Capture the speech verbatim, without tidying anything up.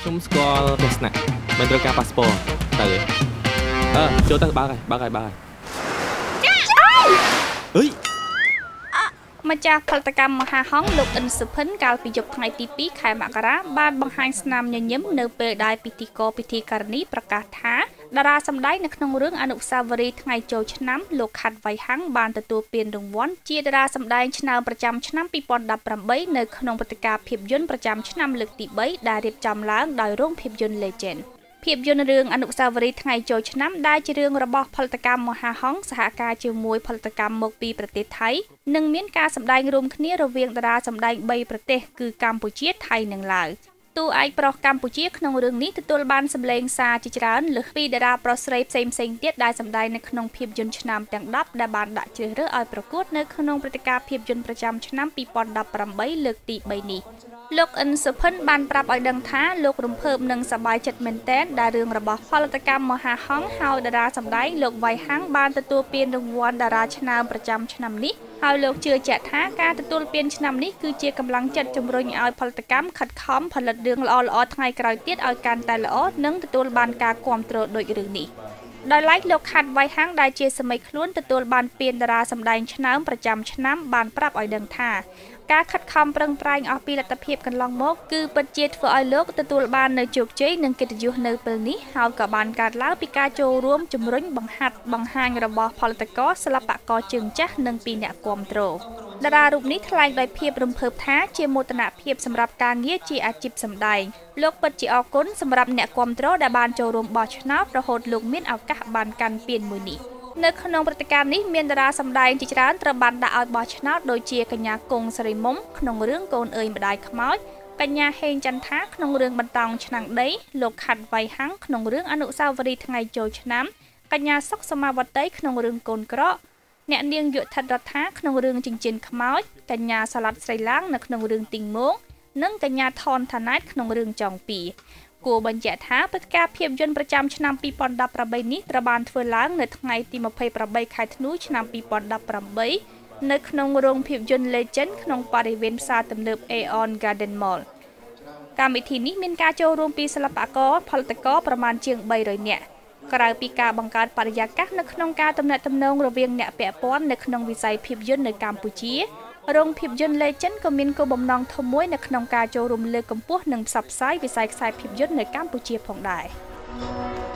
ខ្ញុំស្គាល់ទស្សនៈមិនត្រូវការប៉ាសពតទៅអឺចូលទៅបើកហើយបើកហើយបើកហើយអើយម្ចាស់ផលិតកម្មមហាហង្សលោកអិនសុភិនកាលពីយប់ថ្ងៃទីពីរខែមករាបានបង្ហាញស្នាមញញឹមនៅពេលដែលពិធីករពិធីការនីប្រកាសថាតារាសម្ដែងនៅក្នុងរឿងអនុស្សាវរីយ៍ថ្ងៃចូលឆ្នាំលោកខាត់វៃហាំងបានទទួលពានរង្វាន់ជាតារាសម្ដែងឆ្នើមប្រចាំឆ្នាំពីរពាន់ដប់ប្រាំបីនៅក្នុងព្រឹត្តិការណ៍ភាពយន្តប្រចាំឆ្នាំលើកទីបីដែលរៀបចំឡើងដោយរោងភាពយន្ត Legendភាពយន្តរឿងអនុស្សាវរីយ៍ថ្ងៃចូលឆ្នាំដែលជារឿងរបស់ផលិតកម្មមហាហង្សសហការជាមួយផលិតកម្មមកពីប្រទេសថៃនិងមានការសម្ដែងរួមគ្នារវាងតារាសម្ដែងបីប្រទេសគឺកម្ពុជាថៃនិងឡាវតួឯកប្រុសកម្ពុជាក្នុងរឿងនេះទទួលបានសម្លេងសារជាច្រើនលើសពីតារាប្រុសស្រីផ្សេងផ្សេងទៀតដែលសម្ដែងនៅក្នុងភាពយន្តឆ្នាំទាំងដប់ដែលបានដាក់ជ្រើសរើសឲ្យប្រកួតនៅក្នុងព្រឹត្តិការណ៍ភាពយន្តប្រចាំឆ្នាំពីរពាន់ដប់ប្រាំបីលើកទីបីនេះលោកអិនសុភិនបានប្រាប់ឲ្យដឹងថាលោករំភើបនិងសប្បាយចិត្តមែនទែនដែលរឿងរបស់ផលិតកម្មមហាហង្សហើយតារាសម្ដែងលោកវៃហាំងបានទទួលពានរង្វាន់តារាឆ្នើមប្រចាំឆ្នាំនេះហើយលោកជឿជាក់ថាការទទួលពានឆ្នាំនេះគឺជាកម្លាំងចិត្តជំរុញឲ្យផលិតកម្មខិតខំផលិតរឿងល្អៗថ្ងៃក្រោយទៀតឲ្យកាន់តែល្អនិងទទួលបានការគាំទ្រដូចរឿងនេះដោយឡែកលោកខាត់វៃហាំងដែលជាសមីខ្លួនទទួលបានពានតារាសម្ដែងឆ្នើមប្រចាំឆ្នាំបានប្រាប់ឲ្យដឹងថាការខិតខំប្រឹងប្រែងអស់ពីលទ្ធភាពកន្លងមកគឺពិតជាធ្វើឲ្យលោកទទួលបាននូវជោគជ័យនិងកិត្តិយសនៅពេលនេះហើយក៏បានកើតឡើងពីការចូលរួមជំរុញបង្ហាត់បង្ហាញរបស់ផលិតករសិល្បករជើងចាស់និងពីអ្នកគាំទ្រតារារូបនេះថ្លែងដោយភាពរំភើបថាជាមោទនភាពសម្រាប់ការងារជាអាជីពសម្ដែងលោកពិតជាអរគុណសម្រាប់អ្នកគាំទ្រដែលបានចូលរួមបោះឆ្នោតរហូតលោកមានឱកាសបានកាន់ពានមួយនេះនៅក្នុងព្រឹត្តិការណ៍នេះមានតារាសម្ដែងជាច្រើនត្រូវបានដាក់ឲ្យបោះឆ្នោតដូចជាកញ្ញាគង់សេរីមុំក្នុងរឿងកូនអើយម្ដាយខ្មោចកញ្ញាហេងចន្ទថាក្នុងរឿងបន្តោងឆ្នាំងដីលោកខាត់វៃហាំងក្នុងរឿងអនុស្សាវរីយ៍ថ្ងៃចូលឆ្នាំកញ្ញាសុកសមាវតីក្នុងរឿងកូនក្រក់អ្នកនាងយុធិតរដ្ឋាក្នុងរឿងចិញ្ចៀនខ្មោចកញ្ញាសាឡាត់ស្រីឡាងនៅក្នុងរឿងទីងមងនិងកញ្ញាថនថាណែតក្នុងរឿងចង់ពីគួរបញ្ជាក់ថាព្រឹត្តិការណ៍ភាពយន្តប្រចាំឆ្នាំពីរពាន់ដប់ប្រាំបីនេះត្រូវបានធ្វើឡើងនៅថ្ងៃទីម្ភៃប្រាំបីខែធ្នូឆ្នាំពីរពាន់ដប់ប្រាំបីនៅក្នុងរោងភាពយន្ត Legend ក្នុងបរិវេណផ្សារទំនើប Aeon Garden Mall កម្មវិធីនេះមានការចូលរួមពីសិល្បករផលិតករប្រមាណជាងបីរយនាក់ក្រៅពីការបង្កើតបរិយាកាសនៅក្នុងការទំនាក់ទំនងរវាងអ្នកពាក់ព័ន្ធនៅក្នុងវិស័យភាពយន្តនៅកម្ពុជារោងភាពយន្ត Legend ក៏មានគោលបំណងធំមួយនៅក្នុងការចូលរួមលើកកម្ពស់និងផ្សព្វផ្សាយវិស័យខ្សែភាពយន្តនៅកម្ពុជាផងដែរ